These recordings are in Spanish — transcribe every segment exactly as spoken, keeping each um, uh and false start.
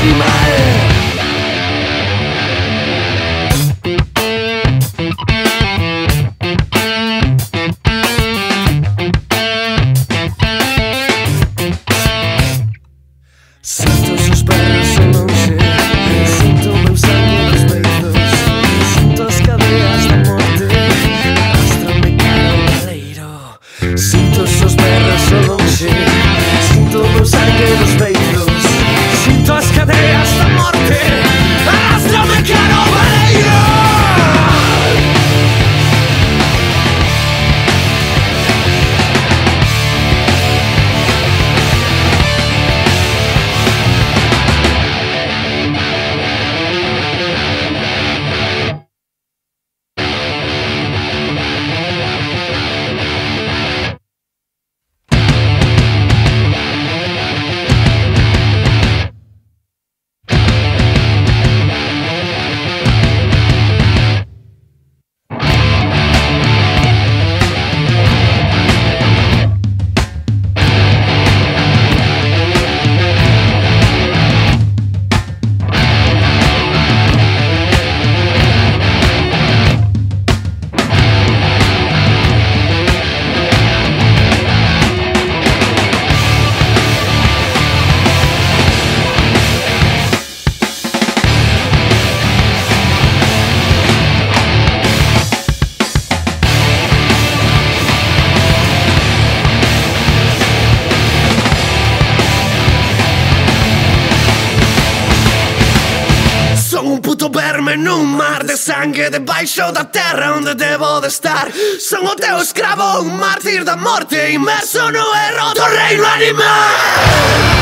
animal. Sento os seus pés ao longe, sinto o meu sangue nos peitos, sinto as cadeias da morte, arrastra-me cara ao baleiro. Sinto os seus pés ao longe, sinto o meu sangue nos peitos, sinto as cadeias da morte, arrastra-me cara ao baleiro. Un puto verme num mar de sangue debaixo da terra onde devo de estar. Son o teu escravo, un mártir da morte, inmerso no erro do reino animal.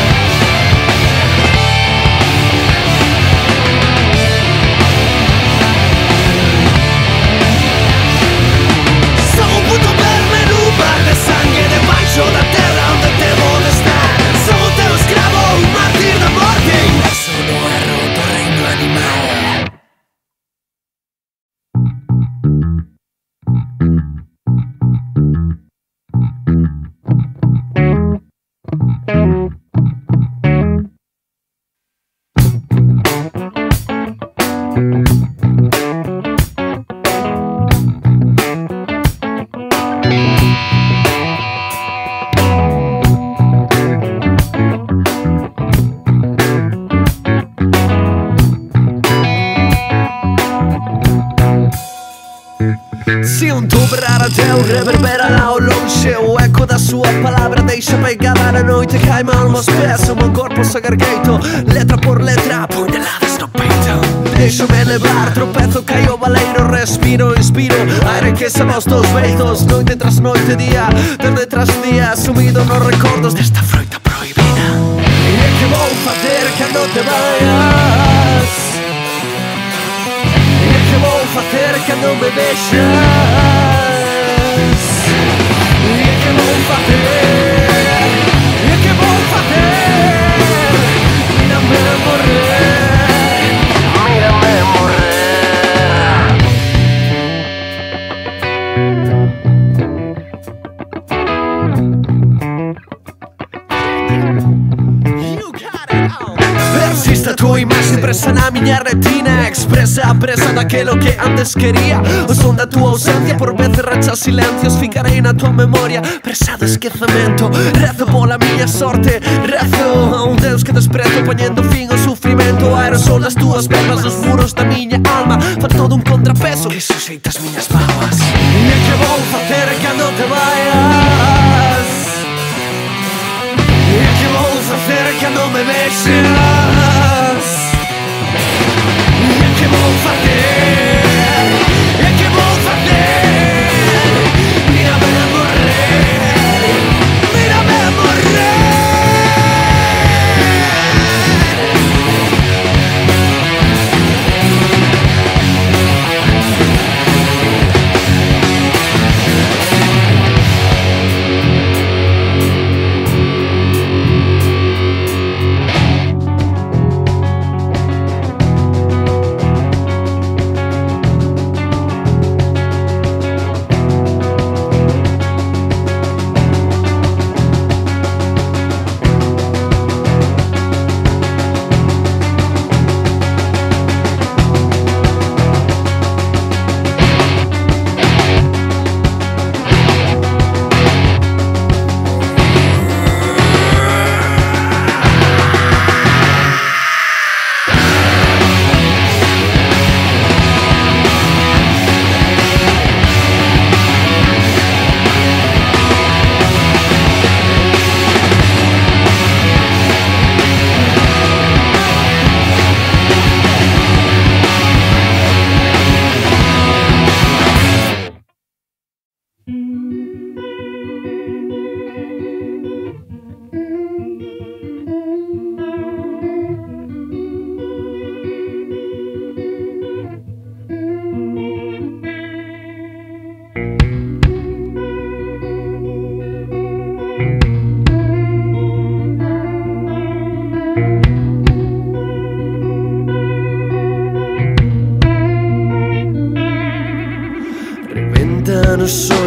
Se un tubo rarateu reverbera lá ao longe, o eco da sua palavra deixa pegada na noite. Cai mal aos pés, o meu corpo sagargueito, letra por letra, punhaladas no peito. Deixo-me levar, tropezo, caio, baleiro, respiro, inspiro, aire que se aos teus peitos. Noite tras noite, dia, tarde tras dia, sumido nos recordos desta froita proibida. E é que vou fazer cando te vayas? Que vou fazer cando me deixas? E que vou fazer? E que vou fazer? Mira-me morrer, mira-me morrer. Persiste a tua imaxe impressa na minha retina, expresa a presa daquilo que antes queria. O som da tua ausencia por veces racha silencios, ficarei na tua memoria presa de esquecemento. Rezo pola miña sorte, rezo a un Deus que desprezo, poñendo fin ao sufrimento. Aerosol as tuas verbas, os muros da miña alma, fan todo un contrapeso que suxeita as miñas barbas. E que vou facer cando te vayas? E que vou facer cando me vexas? E que vou fazer? E que vou fazer? Mira-me morrer, mira-me morrer.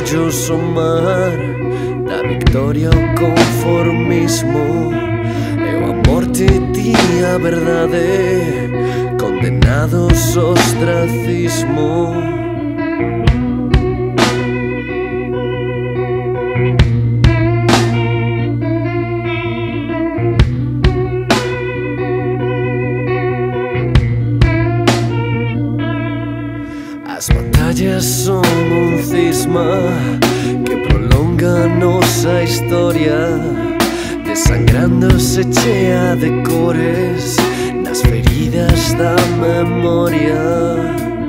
orgullo somar da victoria o conformismo. Eu a morte ti a verdade, condenados ao ostracismo. As batallas son un cisma que prolonga nosa historia, desangrándose chea de cores nas feridas da memoria.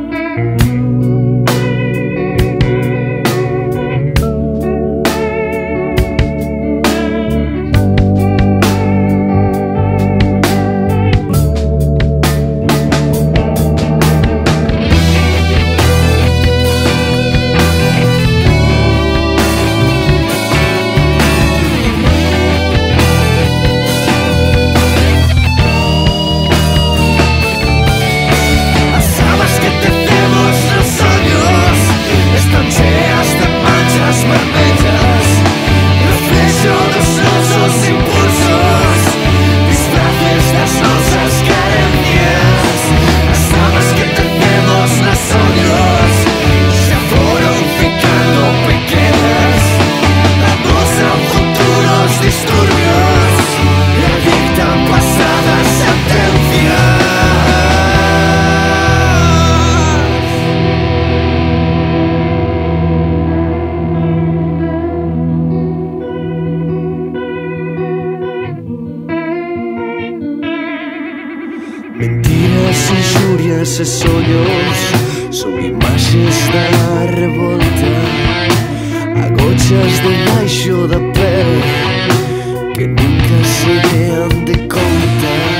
Mentiras, inxurias e soños son imaxes da revolta, agochas debaixo da pel que nunca se dean de conta.